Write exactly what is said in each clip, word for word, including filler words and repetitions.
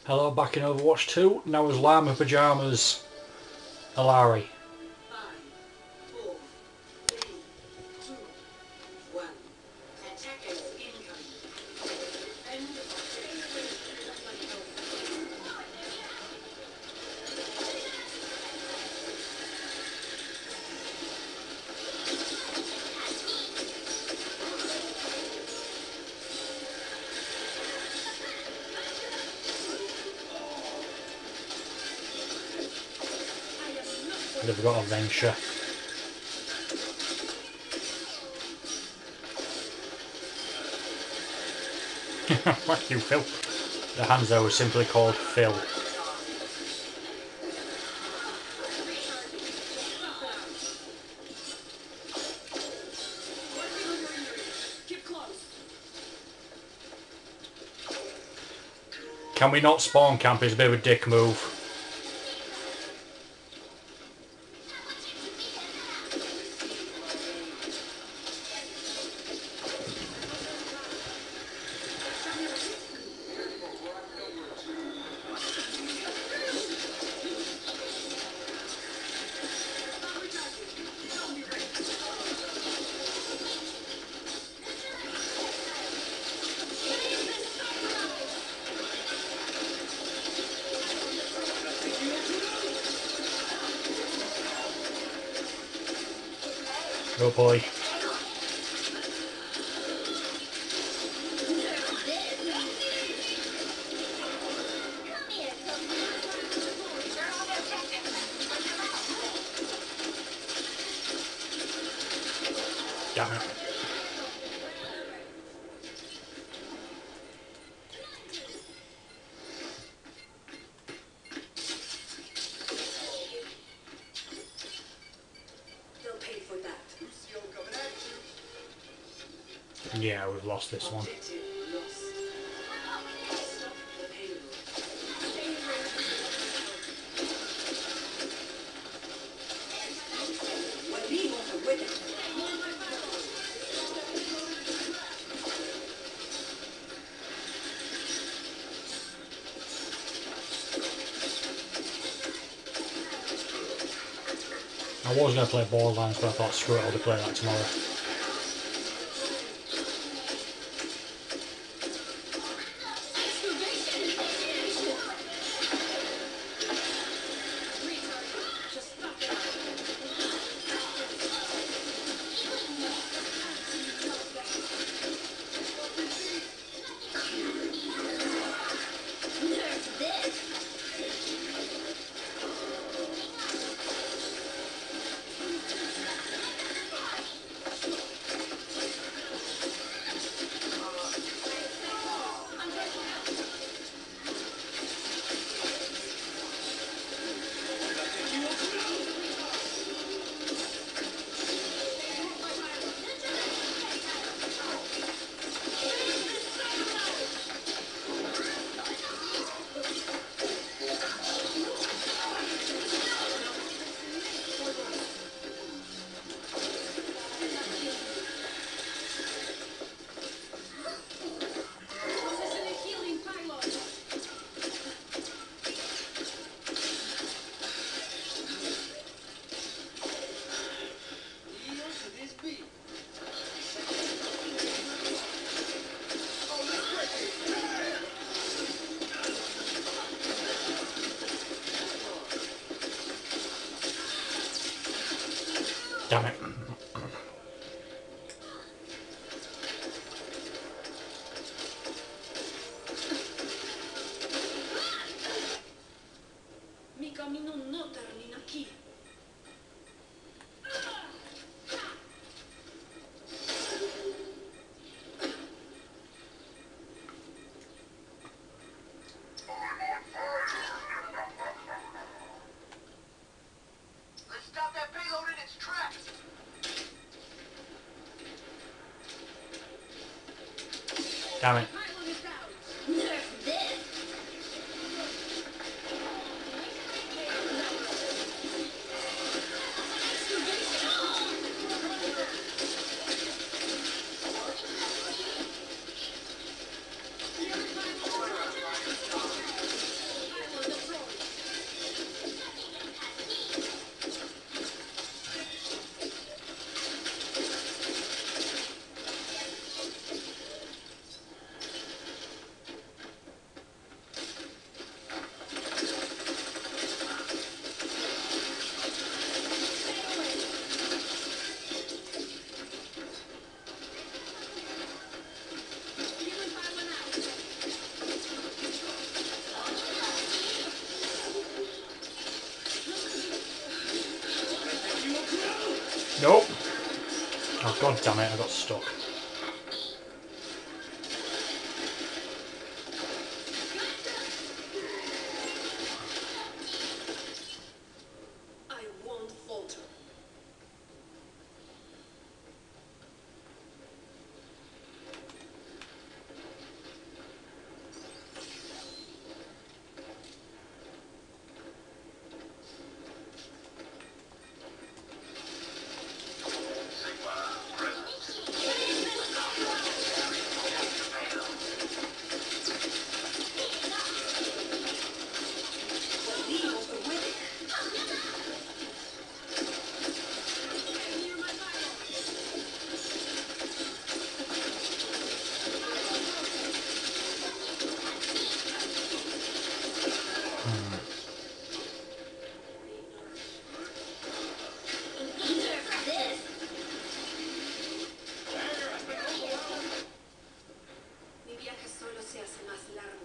Hello, back in Overwatch two, now as Llama Pyjamas, Illari. They've got a venture. Fuck you, Phil. The hands there were simply called Phil. Can we not spawn camp? It's a bit of a dick move. Oh boy. Damn it. Yeah, we've lost this one. I was going to play Borderlands, but I thought, screw it, I'll play that tomorrow. Damn it. Mi camino no termina aquí. Damn it. Nope. Oh god damn it, I got stuck. I won't falter. Mi viaje solo se hace más largo.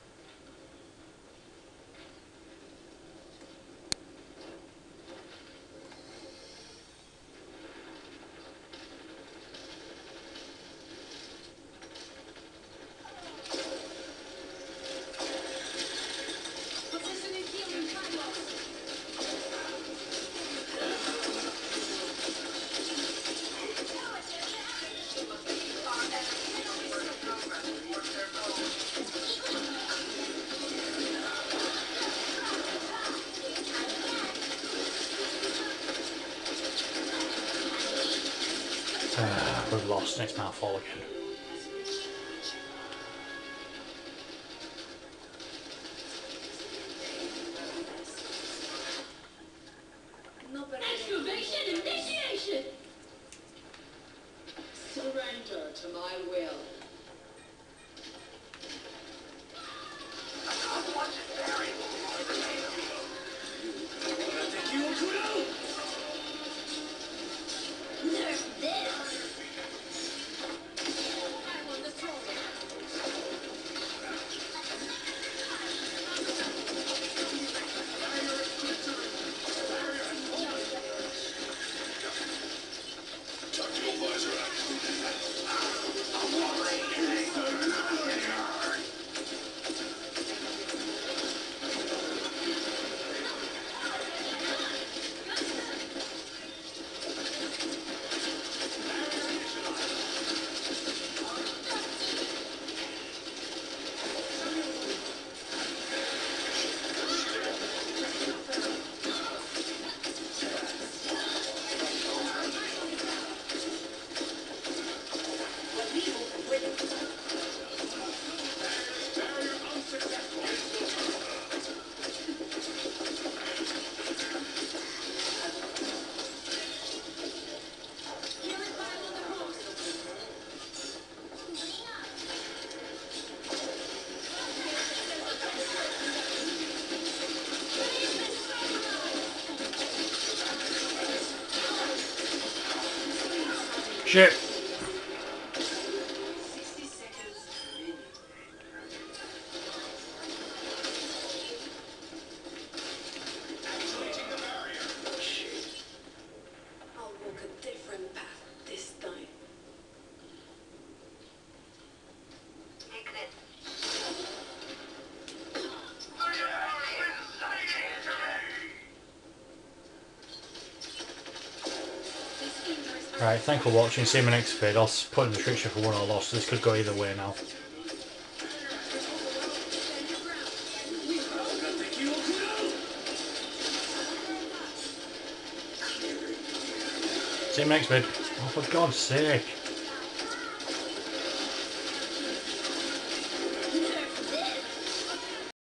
Positioning healing pylons. Uh, we've lost and it's my fault again. No perderé. Excavation initiation! Surrender to my will. Nerf this! I will destroy it. Healing pylon the host. Shit! sixty seconds. I'll walk a different path this time. These injuries are Right, thanks for watching, see you in my next vid. I'll s- put in the description for one I lost, this could go either way now. stand your ground. See you in my next vid. Oh, for God's sake.